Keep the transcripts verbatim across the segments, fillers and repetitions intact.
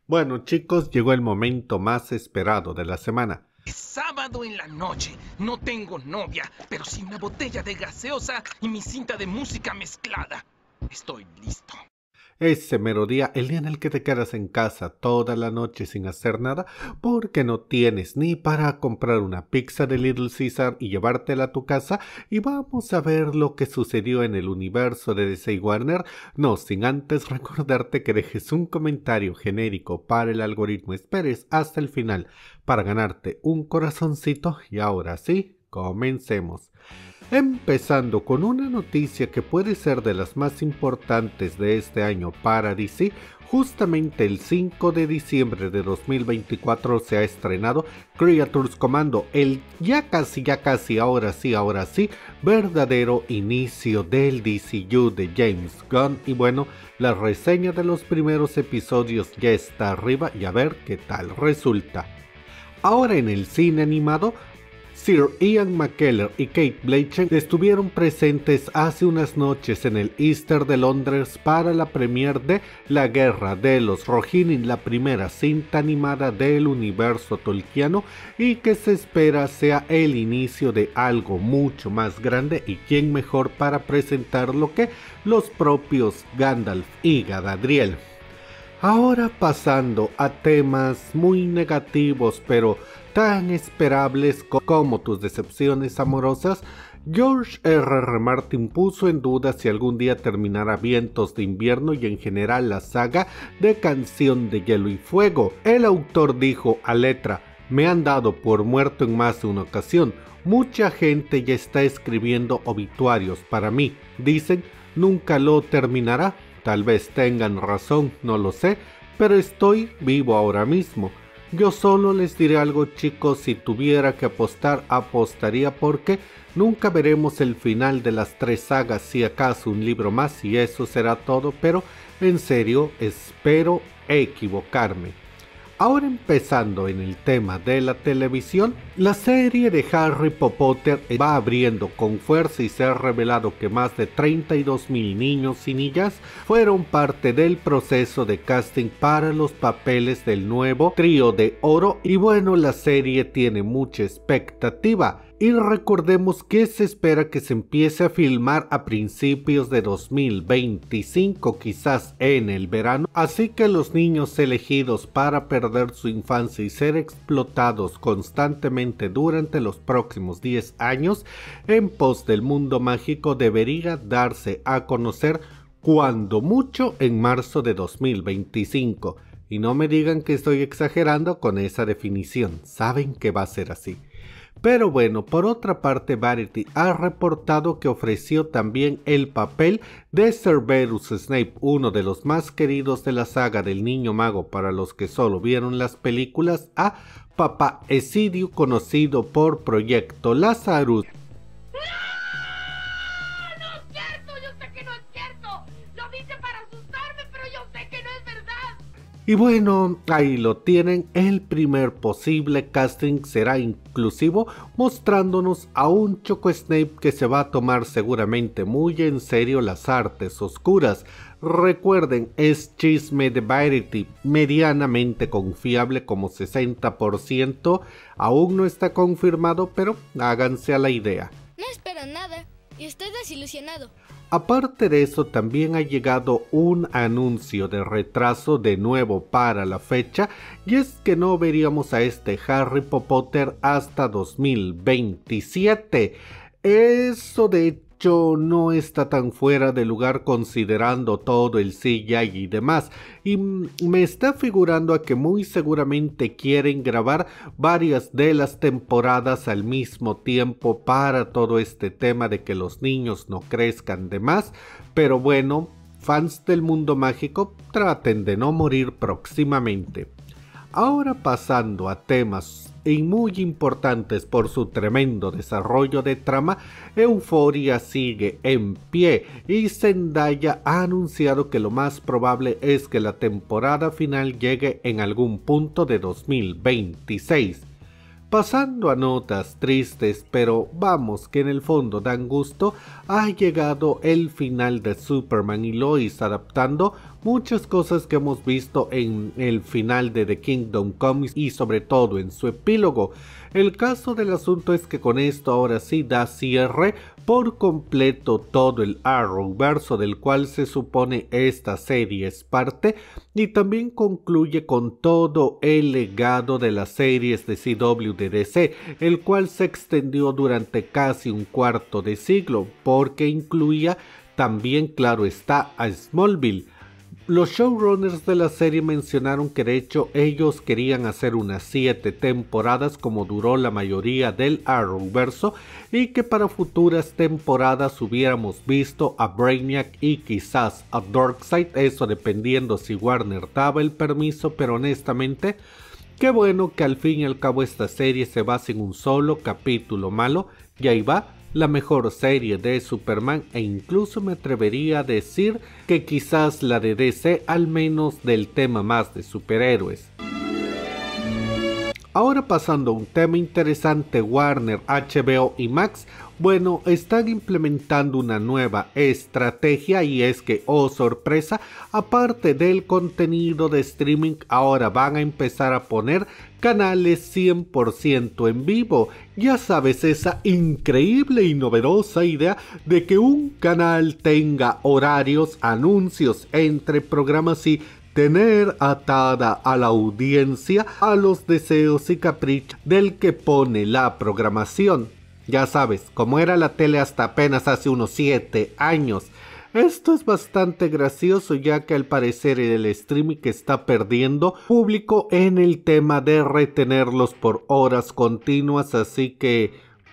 Bueno chicos, llegó el momento más esperado de la semana. Es sábado en la noche, no tengo novia, pero sí una botella de gaseosa y mi cinta de música mezclada. Estoy listo. Ese mero día, el día en el que te quedas en casa toda la noche sin hacer nada, porque no tienes ni para comprar una pizza de Little Caesar y llevártela a tu casa, y vamos a ver lo que sucedió en el universo de D C y Warner, no sin antes recordarte que dejes un comentario genérico para el algoritmo, esperes hasta el final para ganarte un corazoncito, y ahora sí, comencemos. Empezando con una noticia que puede ser de las más importantes de este año para D C, justamente el cinco de diciembre de dos mil veinticuatro se ha estrenado Creatures Commando, el ya casi, ya casi, ahora sí, ahora sí, verdadero inicio del D C U de James Gunn, y bueno, la reseña de los primeros episodios ya está arriba y a ver qué tal resulta. Ahora en el cine animado, Sir Ian McKellen y Kate Blanchett estuvieron presentes hace unas noches en el Easter de Londres para la premiere de La Guerra de los Rohirrim, la primera cinta animada del universo tolkiano y que se espera sea el inicio de algo mucho más grande, y quién mejor para presentarlo que los propios Gandalf y Galadriel. Ahora pasando a temas muy negativos pero tan esperables como tus decepciones amorosas, George erre erre Martin puso en duda si algún día terminará Vientos de Invierno y en general la saga de Canción de Hielo y Fuego. El autor dijo a letra: "Me han dado por muerto en más de una ocasión, mucha gente ya está escribiendo obituarios para mí, dicen nunca lo terminará. Tal vez tengan razón, no lo sé, pero estoy vivo ahora mismo. Yo solo les diré algo, chicos, si tuviera que apostar, apostaría porque nunca veremos el final de las tres sagas, si acaso un libro más, y eso será todo, pero en serio espero equivocarme". Ahora empezando en el tema de la televisión, la serie de Harry Potter va abriendo con fuerza y se ha revelado que más de treinta y dos mil niños y niñas fueron parte del proceso de casting para los papeles del nuevo trío de oro, y bueno, la serie tiene mucha expectativa. Y recordemos que se espera que se empiece a filmar a principios de dos mil veinticinco, quizás en el verano, así que los niños elegidos para perder su infancia y ser explotados constantemente durante los próximos diez años en pos del mundo mágico debería darse a conocer cuando mucho en marzo de dos mil veinticinco. Y no me digan que estoy exagerando con esa definición, saben que va a ser así. Pero bueno, por otra parte, Variety ha reportado que ofreció también el papel de Severus Snape, uno de los más queridos de la saga del Niño Mago para los que solo vieron las películas, a Papá Esidio, conocido por Proyecto Lazarus. Y bueno, ahí lo tienen, el primer posible casting será inclusivo, mostrándonos a un Choco Snape que se va a tomar seguramente muy en serio las artes oscuras. Recuerden, es chisme de Variety, medianamente confiable como sesenta por ciento, aún no está confirmado, pero háganse a la idea. No espero nada y estoy desilusionado. Aparte de eso, también ha llegado un anuncio de retraso de nuevo para la fecha, y es que no veríamos a este Harry Potter hasta dos mil veintisiete. Eso de hecho no está tan fuera de lugar considerando todo el C G I y demás, y me está figurando a que muy seguramente quieren grabar varias de las temporadas al mismo tiempo para todo este tema de que los niños no crezcan de más, pero bueno, fans del mundo mágico, traten de no morir próximamente. Ahora pasando a temas y muy importantes por su tremendo desarrollo de trama, Euphoria sigue en pie y Zendaya ha anunciado que lo más probable es que la temporada final llegue en algún punto de dos mil veintiséis. Pasando a notas tristes, pero vamos que en el fondo dan gusto, ha llegado el final de Superman y Lois, adaptando muchas cosas que hemos visto en el final de The Kingdom Come y sobre todo en su epílogo. El caso del asunto es que con esto ahora sí da cierre por completo todo el Arrowverso del cual se supone esta serie es parte, y también concluye con todo el legado de las series de C W de D C, el cual se extendió durante casi un cuarto de siglo, porque incluía también, claro está, a Smallville. Los showrunners de la serie mencionaron que de hecho ellos querían hacer unas siete temporadas como duró la mayoría del Arrowverso, y que para futuras temporadas hubiéramos visto a Brainiac y quizás a Darkseid, eso dependiendo si Warner daba el permiso, pero honestamente qué bueno que al fin y al cabo esta serie se basa en un solo capítulo malo, y ahí va la mejor serie de Superman, e incluso me atrevería a decir que quizás la de D C, al menos del tema más de superhéroes. Ahora pasando a un tema interesante, Warner, H B O y Max, bueno, están implementando una nueva estrategia, y es que, oh sorpresa, aparte del contenido de streaming, ahora van a empezar a poner canales cien por ciento en vivo. Ya sabes, esa increíble y novedosa idea de que un canal tenga horarios, anuncios entre programas y tener atada a la audiencia a los deseos y caprichos del que pone la programación. Ya sabes, como era la tele hasta apenas hace unos siete años. Esto es bastante gracioso, ya que al parecer el streaming está perdiendo público en el tema de retenerlos por horas continuas, así que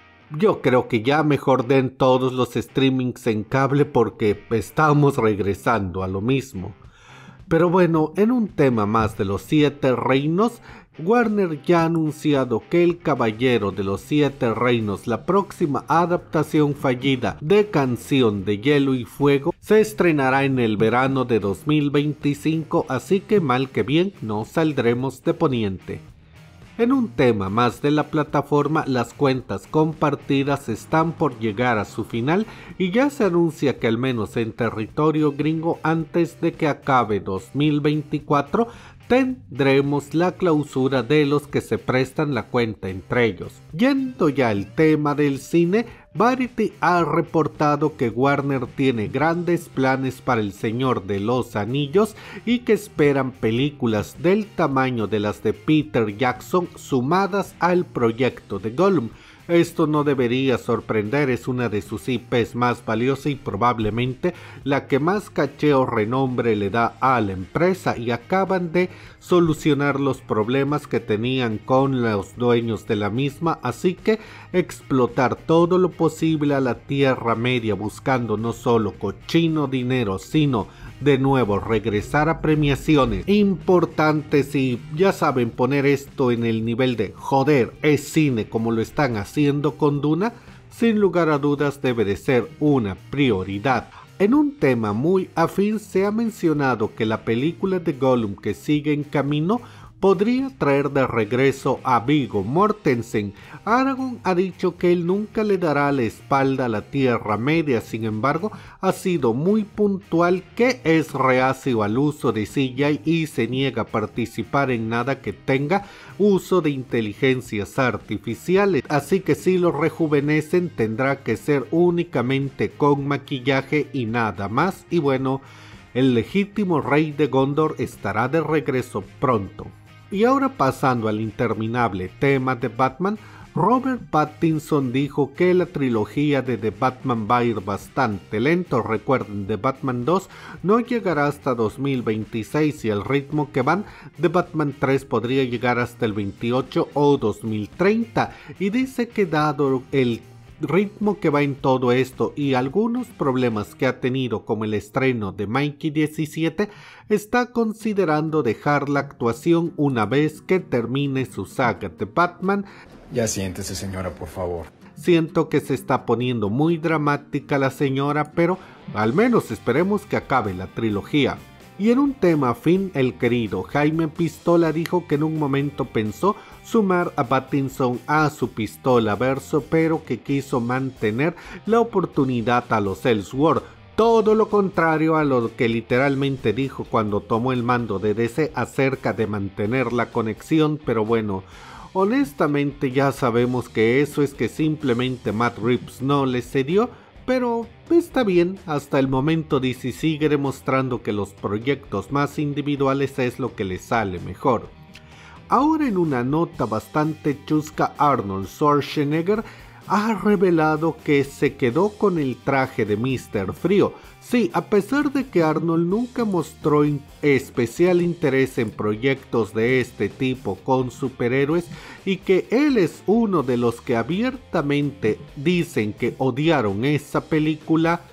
yo creo que ya mejor den todos los streamings en cable porque estamos regresando a lo mismo. Pero bueno, en un tema más de los siete reinos, Warner ya ha anunciado que El Caballero de los Siete Reinos, la próxima adaptación fallida de Canción de Hielo y Fuego, se estrenará en el verano de dos mil veinticinco, así que mal que bien no saldremos de poniente. En un tema más de la plataforma, las cuentas compartidas están por llegar a su final y ya se anuncia que al menos en territorio gringo, antes de que acabe dos mil veinticuatro, tendremos la clausura de los que se prestan la cuenta entre ellos. Yendo ya al tema del cine, Variety ha reportado que Warner tiene grandes planes para El Señor de los Anillos y que esperan películas del tamaño de las de Peter Jackson sumadas al proyecto de Gollum. Esto no debería sorprender, es una de sus I Pes más valiosas y probablemente la que más caché o renombre le da a la empresa, y acaban de solucionar los problemas que tenían con los dueños de la misma, así que explotar todo lo posible a la Tierra Media buscando no solo cochino dinero, sino de nuevo regresar a premiaciones importantes y ya saben, poner esto en el nivel de joder, es cine, como lo están haciendo con Duna, sin lugar a dudas debe de ser una prioridad. En un tema muy afín, se ha mencionado que la película de Gollum que sigue en camino podría traer de regreso a Viggo Mortensen. Aragorn ha dicho que él nunca le dará la espalda a la Tierra Media, sin embargo ha sido muy puntual que es reacio al uso de C G I y se niega a participar en nada que tenga uso de inteligencias artificiales, así que si lo rejuvenecen tendrá que ser únicamente con maquillaje y nada más. Y bueno, el legítimo rey de Gondor estará de regreso pronto. Y ahora pasando al interminable tema de Batman, Robert Pattinson dijo que la trilogía de The Batman va a ir bastante lento. Recuerden, The Batman dos no llegará hasta dos mil veintiséis y el ritmo que van, The Batman tres podría llegar hasta el veintiocho o dos mil treinta, y dice que dado el ritmo que va en todo esto y algunos problemas que ha tenido como el estreno de Mikey diecisiete, está considerando dejar la actuación una vez que termine su saga de Batman. Ya siéntese, señora, por favor. Siento que se está poniendo muy dramática la señora, pero al menos esperemos que acabe la trilogía. Y en un tema afín, el querido Jaime Pistola dijo que en un momento pensó sumar a Pattinson a su Pistola verso, pero que quiso mantener la oportunidad a los Ellsworth. todo lo contrario a lo que literalmente dijo cuando tomó el mando de D C acerca de mantener la conexión, pero bueno, honestamente ya sabemos que eso es que simplemente Matt Reeves no le cedió, pero está bien, hasta el momento D C sigue demostrando que los proyectos más individuales es lo que le sale mejor. Ahora, en una nota bastante chusca, Arnold Schwarzenegger ha revelado que se quedó con el traje de míster Frío. Sí, a pesar de que Arnold nunca mostró in- especial interés en proyectos de este tipo con superhéroes y que él es uno de los que abiertamente dicen que odiaron esa película,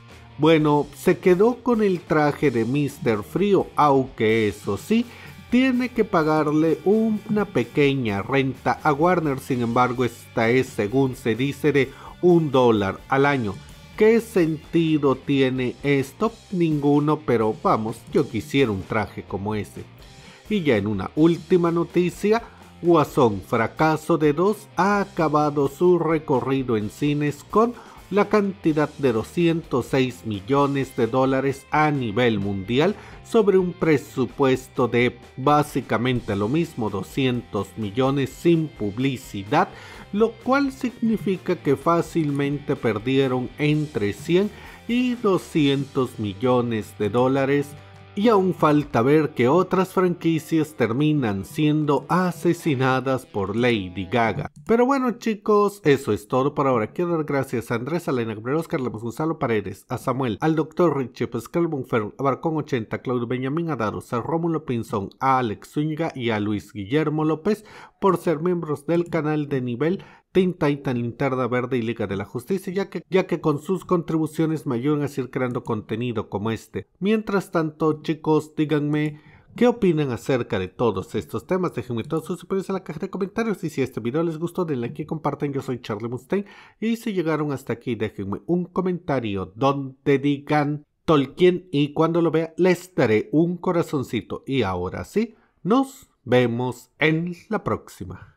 bueno, se quedó con el traje de míster Frío, aunque eso sí, tiene que pagarle una pequeña renta a Warner. Sin embargo, esta es, según se dice, de un dólar al año. ¿Qué sentido tiene esto? Ninguno, pero vamos, yo quisiera un traje como ese. Y ya en una última noticia, Guasón Fracaso de dos ha acabado su recorrido en cines con la cantidad de doscientos seis millones de dólares a nivel mundial sobre un presupuesto de básicamente lo mismo, doscientos millones sin publicidad, lo cual significa que fácilmente perdieron entre cien y doscientos millones de dólares. Y aún falta ver que otras franquicias terminan siendo asesinadas por Lady Gaga. Pero bueno, chicos, eso es todo por ahora. Quiero dar gracias a Andrés, a Elena Gabriel, Oscar Lemos, Gonzalo Paredes, a Samuel, al doctor Richie, Pascal Bonfer, a Barcón ochenta, Claudio Benjamín Adaros, a Rómulo Pinzón, a Alex Zúñiga y a Luis Guillermo López por ser miembros del canal de nivel Teen Titan, Linterna Verde y Liga de la Justicia, ya que, ya que con sus contribuciones me ayudan a seguir creando contenido como este. Mientras tanto, chicos, díganme qué opinan acerca de todos estos temas. Déjenme todos sus opiniones en la caja de comentarios y si este video les gustó, denle like y compartan. Yo soy Charlie Mustaine y si llegaron hasta aquí, déjenme un comentario donde digan Tolkien y cuando lo vea les daré un corazoncito. Y ahora sí, nos vemos en la próxima.